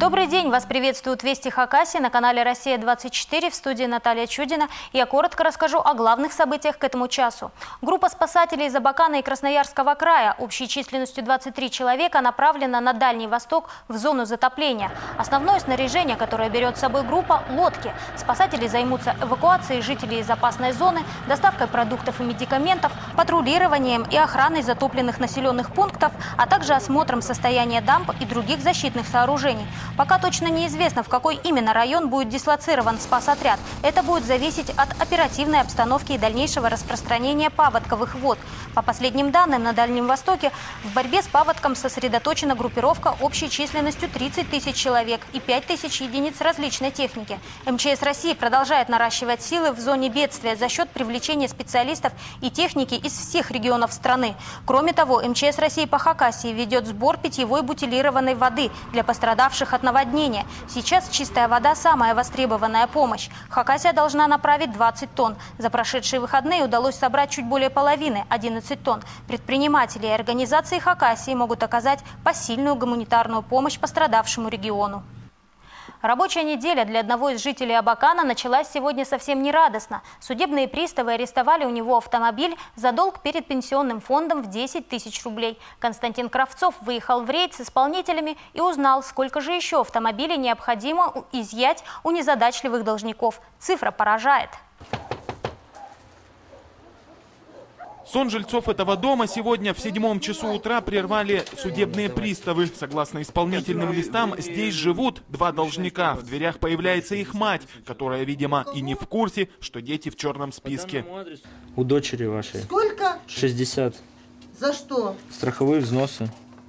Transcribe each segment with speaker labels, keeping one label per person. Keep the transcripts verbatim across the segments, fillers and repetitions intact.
Speaker 1: Добрый день! Вас приветствуют Вести Хакасии на канале Россия двадцать четыре, в студии Наталья Чудина. Я коротко расскажу о главных событиях к этому часу. Группа спасателей из Абакана и Красноярского края общей численностью двадцать три человека направлена на Дальний Восток в зону затопления. Основное снаряжение, которое берет с собой группа – лодки. Спасатели займутся эвакуацией жителей из опасной зоны, доставкой продуктов и медикаментов, патрулированием и охраной затопленных населенных пунктов, а также осмотром состояния дамб и других защитных сооружений. Пока точно неизвестно, в какой именно район будет дислоцирован спасотряд. Это будет зависеть от оперативной обстановки и дальнейшего распространения паводковых вод. По последним данным, на Дальнем Востоке в борьбе с паводком сосредоточена группировка общей численностью тридцать тысяч человек и пять тысяч единиц различной техники. эм че эс России продолжает наращивать силы в зоне бедствия за счет привлечения специалистов и техники из всех регионов страны. Кроме того, эм че эс России по Хакасии ведет сбор питьевой бутилированной воды для пострадавших от наводнения. Сейчас чистая вода – самая востребованная помощь. Хакасия должна направить двадцать тонн. За прошедшие выходные удалось собрать чуть более половины – одиннадцать тонн. Предприниматели и организации Хакасии могут оказать посильную гуманитарную помощь пострадавшему региону. Рабочая неделя для одного из жителей Абакана началась сегодня совсем не радостно. Судебные приставы арестовали у него автомобиль за долг перед пенсионным фондом в десять тысяч рублей. Константин Кравцов выехал в рейд с исполнителями и узнал, сколько же еще автомобилей необходимо изъять у незадачливых должников. Цифра поражает.
Speaker 2: Сон жильцов этого дома сегодня в седьмом часу утра прервали судебные приставы. Согласно исполнительным листам, здесь живут два должника. В дверях появляется их мать, которая, видимо, и не в курсе, что дети в черном списке.
Speaker 3: У дочери вашей.
Speaker 4: Сколько?
Speaker 3: шестьдесят.
Speaker 4: За что?
Speaker 3: Страховые взносы.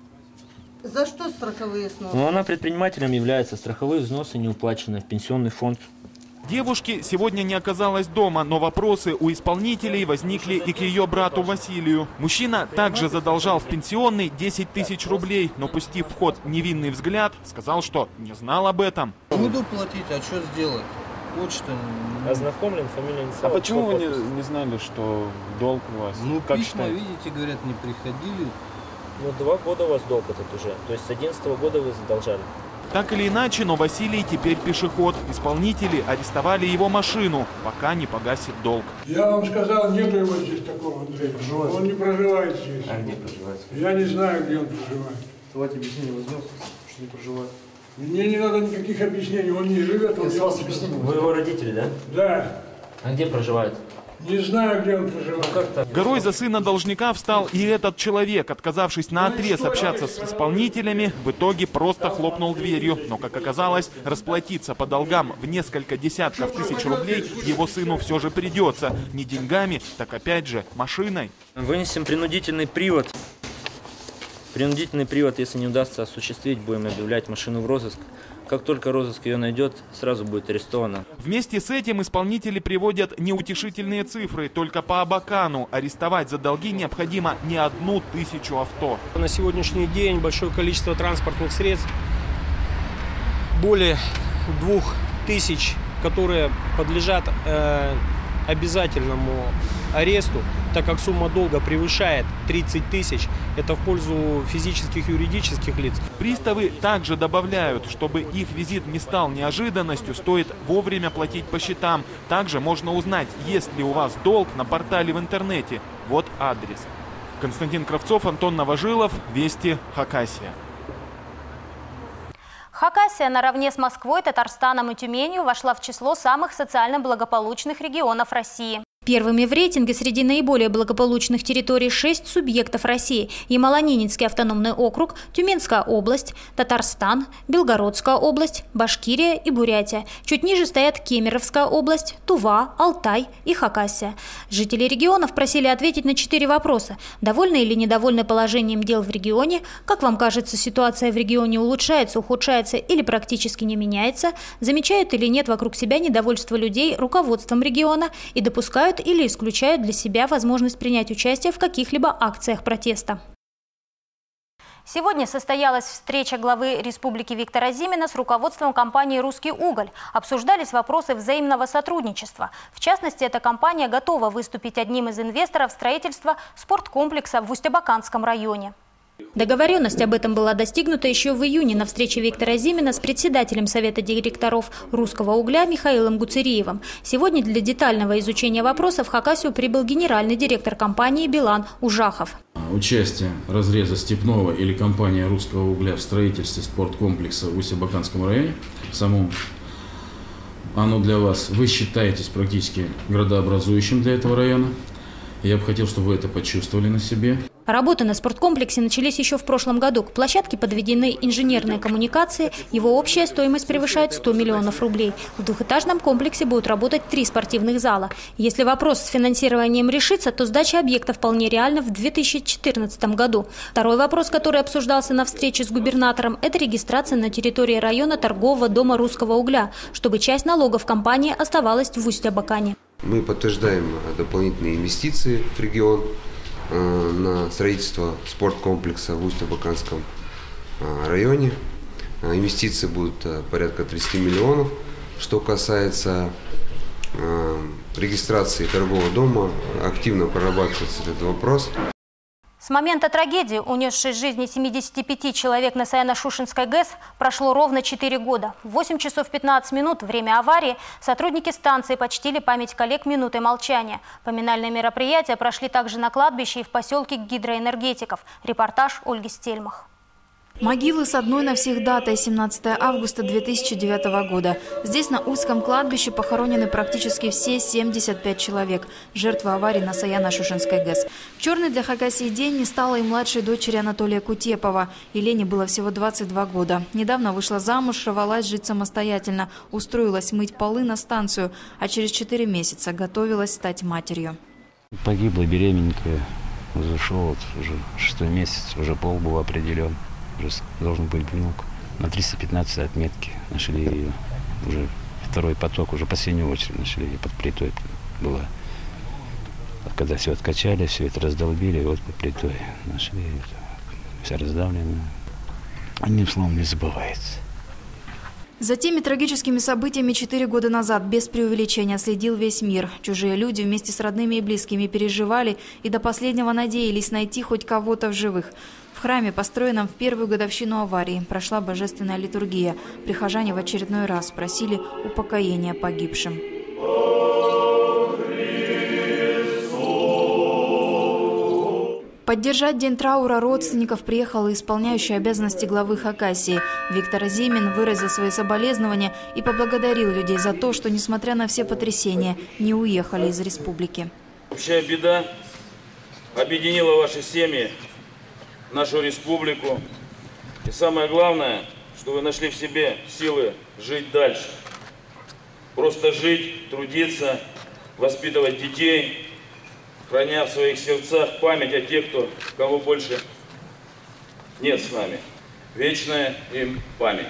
Speaker 4: За что страховые взносы?
Speaker 3: Ну, она предпринимателем является. Страховые взносы не уплачены в пенсионный фонд.
Speaker 2: Девушки сегодня не оказалось дома, но вопросы у исполнителей возникли и к ее брату Василию. Мужчина также задолжал в пенсионный десять тысяч рублей, но, пустив в ход невинный взгляд, сказал, что не знал об этом.
Speaker 5: Буду платить, а что сделать? Почта.
Speaker 3: Ознакомлен, фамилия,
Speaker 6: А почему вы не, не знали, что долг у вас?
Speaker 5: Ну,
Speaker 6: как
Speaker 5: письма,
Speaker 6: считаете?
Speaker 5: видите, говорят, не приходили.
Speaker 3: Ну, два года у вас долг этот уже. То есть с одиннадцатого года вы задолжали.
Speaker 2: Так или иначе, но Василий теперь пешеход. Исполнители арестовали его машину, пока не погасит долг.
Speaker 7: Я вам сказал, нету его здесь такого, Андрей. Он не проживает здесь.
Speaker 5: А где проживает?
Speaker 7: Я не знаю, где он проживает.
Speaker 5: Давайте объяснение возьмем, что не проживает.
Speaker 7: Мне не надо никаких объяснений, он не живет. Он
Speaker 5: вас объяснение.
Speaker 3: Вы его родители, да?
Speaker 7: Да.
Speaker 3: А где проживает?
Speaker 7: Не знаю, где он проживает.
Speaker 2: Горой за сына должника встал и этот человек, отказавшись наотрез общаться с исполнителями, в итоге просто хлопнул дверью. Но, как оказалось, расплатиться по долгам в несколько десятков тысяч рублей его сыну все же придется. Не деньгами, так опять же машиной.
Speaker 3: Вынесем принудительный привод. Принудительный привод, если не удастся осуществить, будем объявлять машину в розыск. Как только розыск ее найдет, сразу будет арестована.
Speaker 2: Вместе с этим исполнители приводят неутешительные цифры. Только по Абакану арестовать за долги необходимо не одну тысячу авто.
Speaker 8: На сегодняшний день большое количество транспортных средств, более двух тысяч, которые подлежат э, обязательному аресту, так как сумма долга превышает тридцать тысяч, это в пользу физических и юридических лиц.
Speaker 2: Приставы также добавляют, чтобы их визит не стал неожиданностью, стоит вовремя платить по счетам. Также можно узнать, есть ли у вас долг на портале в интернете. Вот адрес. Константин Кравцов, Антон Новожилов, Вести Хакасия.
Speaker 1: Хакасия наравне с Москвой, Татарстаном и Тюменью вошла в число самых социально благополучных регионов России. Первыми в рейтинге среди наиболее благополучных территорий шесть субъектов России: Ямало-Ненецкий автономный округ, Тюменская область, Татарстан, Белгородская область, Башкирия и Бурятия. Чуть ниже стоят Кемеровская область, Тува, Алтай и Хакасия. Жители регионов просили ответить на четыре вопроса. Довольны или недовольны положением дел в регионе? Как вам кажется, ситуация в регионе улучшается, ухудшается или практически не меняется? Замечают или нет вокруг себя недовольство людей руководством региона и допускают или исключают для себя возможность принять участие в каких-либо акциях протеста. Сегодня состоялась встреча главы республики Виктора Зимина с руководством компании «Русский уголь». Обсуждались вопросы взаимного сотрудничества. В частности, эта компания готова выступить одним из инвесторов строительства спорткомплекса в Усть-Абаканском районе. Договоренность об этом была достигнута еще в июне на встрече Виктора Зимина с председателем Совета директоров «Русского угля» Михаилом Гуцериевым. Сегодня для детального изучения вопроса в Хакасию прибыл генеральный директор компании «Билан» Ужахов.
Speaker 9: Участие разреза Степного или компания «Русского угля» в строительстве спорткомплекса в Усть-Абаканском районе, в самом оно для вас, вы считаетесь практически градообразующим для этого района. Я бы хотел, чтобы вы это почувствовали на себе.
Speaker 1: Работы на спорткомплексе начались еще в прошлом году. К площадке подведены инженерные коммуникации. Его общая стоимость превышает сто миллионов рублей. В двухэтажном комплексе будут работать три спортивных зала. Если вопрос с финансированием решится, то сдача объекта вполне реальна в две тысячи четырнадцатом году. Второй вопрос, который обсуждался на встрече с губернатором, это регистрация на территории района торгового дома «Русского угля», чтобы часть налогов компании оставалась в Усть-Абакане.
Speaker 10: Мы подтверждаем дополнительные инвестиции в регион на строительство спорткомплекса в Усть-Абаканском районе. Инвестиции будут порядка тридцати миллионов. Что касается регистрации торгового дома, активно прорабатывается этот вопрос.
Speaker 1: С момента трагедии, унесшей жизни семидесяти пяти человек на Саяно-Шушенской ГЭС, прошло ровно четыре года. В восемь часов пятнадцать минут, время аварии, сотрудники станции почтили память коллег минутой молчания. Поминальные мероприятия прошли также на кладбище и в поселке гидроэнергетиков. Репортаж Ольги Стельмах.
Speaker 11: Могилы с одной навсегдатой семнадцатого августа две тысячи девятого года. Здесь на узком кладбище похоронены практически все семьдесят пять человек, жертвы аварии на Саяно-Шушенской ГЭС. Черный для Хакасии день не стало и младшей дочери Анатолия Кутепова. Елене было всего двадцать два года. Недавно вышла замуж, рвалась жить самостоятельно, устроилась мыть полы на станцию, а через четыре месяца готовилась стать матерью.
Speaker 12: Погибла беремененькая, зашел вот уже шестой месяц, уже пол был определен. Уже должен быть внук. На триста пятнадцатой отметке нашли ее. Уже второй поток, уже последнюю очередь нашли ее под плитой. Была. Когда все откачали, все это раздолбили, вот под плитой нашли это. Вся раздавленная. Одним словом, не забывается.
Speaker 11: За теми трагическими событиями четыре года назад без преувеличения следил весь мир. Чужие люди вместе с родными и близкими переживали и до последнего надеялись найти хоть кого-то в живых. В храме, построенном в первую годовщину аварии, прошла божественная литургия. Прихожане в очередной раз просили упокоения погибшим. Поддержать день траура родственников приехал и исполняющий обязанности главы Хакасии. Виктор Зимин выразил свои соболезнования и поблагодарил людей за то, что, несмотря на все потрясения, не уехали из республики.
Speaker 13: Общая беда объединила ваши семьи, нашу республику. И самое главное, что вы нашли в себе силы жить дальше. Просто жить, трудиться, воспитывать детей, храня в своих сердцах память о тех, кто, кого больше нет с нами. Вечная им память.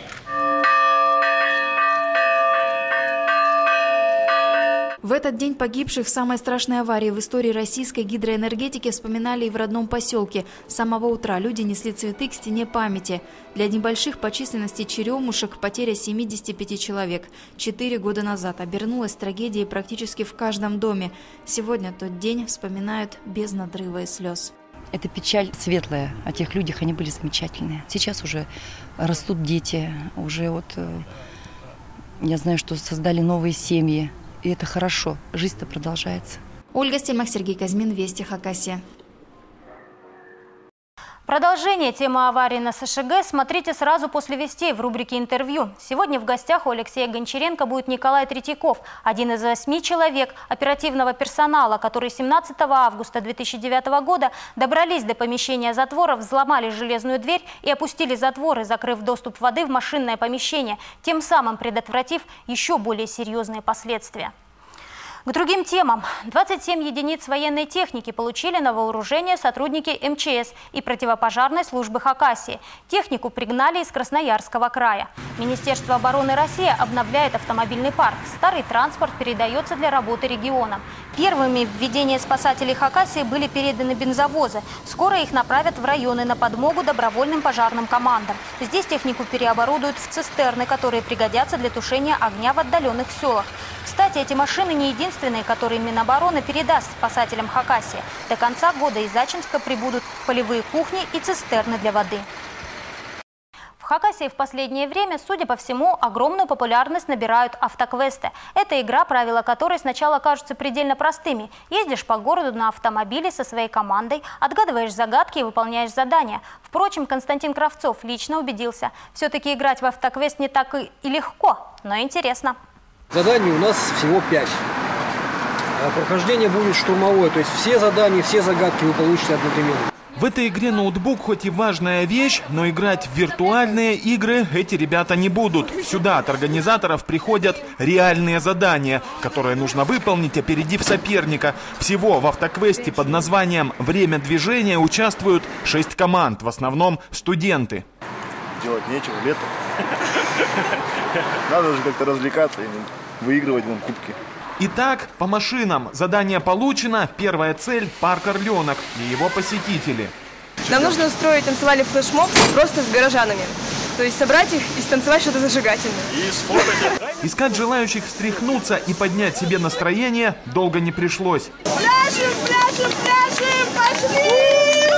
Speaker 11: В этот день погибших в самой страшной аварии в истории российской гидроэнергетики вспоминали и в родном поселке. С самого утра люди несли цветы к стене памяти. Для небольших по численности черемушек потеря семидесяти пяти человек. Четыре года назад обернулась трагедией практически в каждом доме. Сегодня тот день вспоминают без надрыва и слез.
Speaker 14: Это печаль светлая. О тех людях они были замечательные. Сейчас уже растут дети, уже вот, я знаю, что создали новые семьи. И это хорошо. Жизнь-то продолжается.
Speaker 11: Ольга Стельмах, Сергей Казьмин, Вести, Хакасия.
Speaker 1: Продолжение темы аварии на СШГ смотрите сразу после вестей в рубрике «Интервью». Сегодня в гостях у Алексея Гончаренко будет Николай Третьяков, один из восьми человек оперативного персонала, которые семнадцатого августа две тысячи девятого года добрались до помещения затвора, взломали железную дверь и опустили затворы, закрыв доступ воды в машинное помещение, тем самым предотвратив еще более серьезные последствия. К другим темам. двадцать семь единиц военной техники получили на вооружение сотрудники эм че эс и противопожарной службы Хакасии. Технику пригнали из Красноярского края. Министерство обороны России обновляет автомобильный парк. Старый транспорт передается для работы регионам. Первыми в ведение спасателей Хакасии были переданы бензовозы. Скоро их направят в районы на подмогу добровольным пожарным командам. Здесь технику переоборудуют в цистерны, которые пригодятся для тушения огня в отдаленных селах. Кстати, эти машины не единственные единственные, которые Минобороны передаст спасателям Хакасии. До конца года из Ачинска прибудут полевые кухни и цистерны для воды. В Хакасии в последнее время, судя по всему, огромную популярность набирают автоквесты. Это игра, правила которой сначала кажутся предельно простыми. Ездишь по городу на автомобиле со своей командой, отгадываешь загадки и выполняешь задания. Впрочем, Константин Кравцов лично убедился, все-таки играть в автоквест не так и легко, но интересно.
Speaker 15: Заданий у нас всего пять. Прохождение будет штурмовое, то есть все задания, все загадки вы получите одновременно.
Speaker 2: В этой игре ноутбук хоть и важная вещь, но играть в виртуальные игры эти ребята не будут. Сюда от организаторов приходят реальные задания, которые нужно выполнить, опередив соперника. Всего в автоквесте под названием «Время движения» участвуют шесть команд, в основном студенты.
Speaker 16: Делать нечего, лето. Надо же как-то развлекаться и выигрывать нам кубки.
Speaker 2: Итак, по машинам. Задание получено. Первая цель – парк «Орленок» и его посетители.
Speaker 17: Нам нужно устроить танцевальный флешмоб просто с горожанами. То есть собрать их и станцевать что-то зажигательное.
Speaker 2: И сфотать. Искать желающих встряхнуться и поднять себе настроение долго не пришлось.
Speaker 17: Пляшем, пляшем, пляшем, пошли!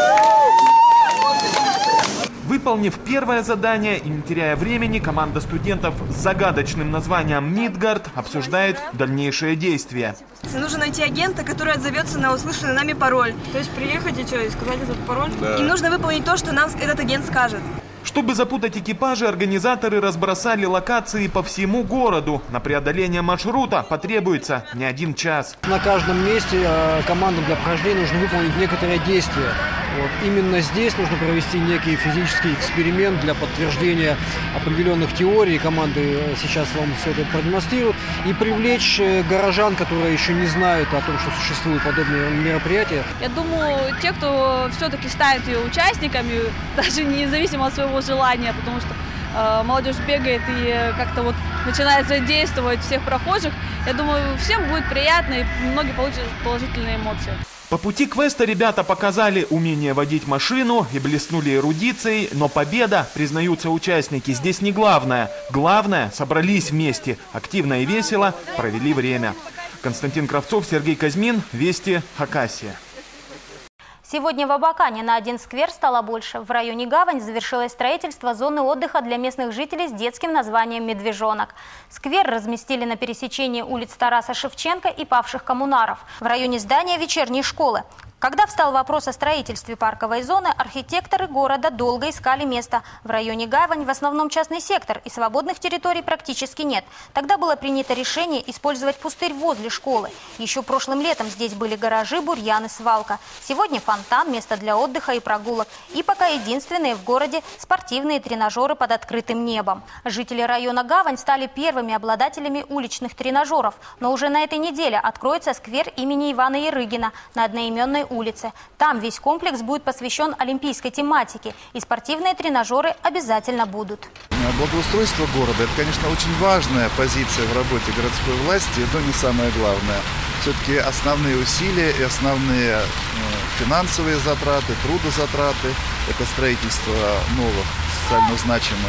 Speaker 2: Выполнив первое задание и не теряя времени, команда студентов с загадочным названием «Мидгард» обсуждает дальнейшие действия.
Speaker 17: Нужно найти агента, который отзовется на услышанный нами пароль. То есть приехать и что, и сказать этот пароль? Да. И нужно выполнить то, что нам этот агент скажет.
Speaker 2: Чтобы запутать экипажи, организаторы разбросали локации по всему городу. На преодоление маршрута потребуется не один час.
Speaker 15: На каждом месте командам для прохождения нужно выполнить некоторые действия. Вот. Именно здесь нужно провести некий физический эксперимент для подтверждения определенных теорий. Команды сейчас вам все это продемонстрируют. И привлечь горожан, которые еще не знают о том, что существуют подобные мероприятия.
Speaker 18: Я думаю, те, кто все-таки станет ее участниками, даже независимо от своего желания, потому что э, молодежь бегает и как-то вот начинает задействовать всех прохожих, я думаю, всем будет приятно и многие получат положительные эмоции.
Speaker 2: По пути квеста ребята показали умение водить машину и блеснули эрудицией, но победа, признаются участники, здесь не главное. Главное, собрались вместе, активно и весело провели время. Константин Кравцов, Сергей Казьмин, Вести, Хакасия.
Speaker 1: Сегодня в Абакане на один сквер стало больше. В районе Гавань завершилось строительство зоны отдыха для местных жителей с детским названием «Медвежонок». Сквер разместили на пересечении улиц Тараса Шевченко и Павших коммунаров в районе здания вечерней школы. Когда встал вопрос о строительстве парковой зоны, архитекторы города долго искали место. В районе Гавань в основном частный сектор, и свободных территорий практически нет. Тогда было принято решение использовать пустырь возле школы. Еще прошлым летом здесь были гаражи, бурьян и свалка. Сегодня фонтан, место для отдыха и прогулок. И пока единственные в городе спортивные тренажеры под открытым небом. Жители района Гавань стали первыми обладателями уличных тренажеров. Но уже на этой неделе откроется сквер имени Ивана Ярыгина на одноименной улице. Там весь комплекс будет посвящен олимпийской тематике, и спортивные тренажеры обязательно будут.
Speaker 19: Благоустройство города – это, конечно, очень важная позиция в работе городской власти, но не самое главное. Все-таки основные усилия и основные финансовые затраты, трудозатраты – это строительство новых социально значимых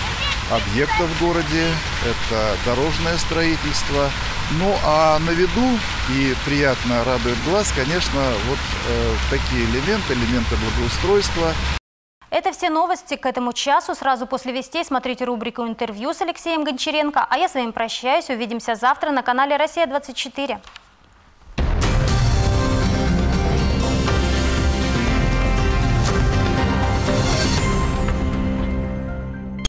Speaker 19: объектов в городе, это дорожное строительство. Ну а на виду и приятно радует глаз, конечно, вот э, такие элементы, элементы благоустройства.
Speaker 1: Это все новости к этому часу. Сразу после вестей смотрите рубрику «Интервью» с Алексеем Гончаренко. А я с вами прощаюсь. Увидимся завтра на канале «Россия двадцать четыре».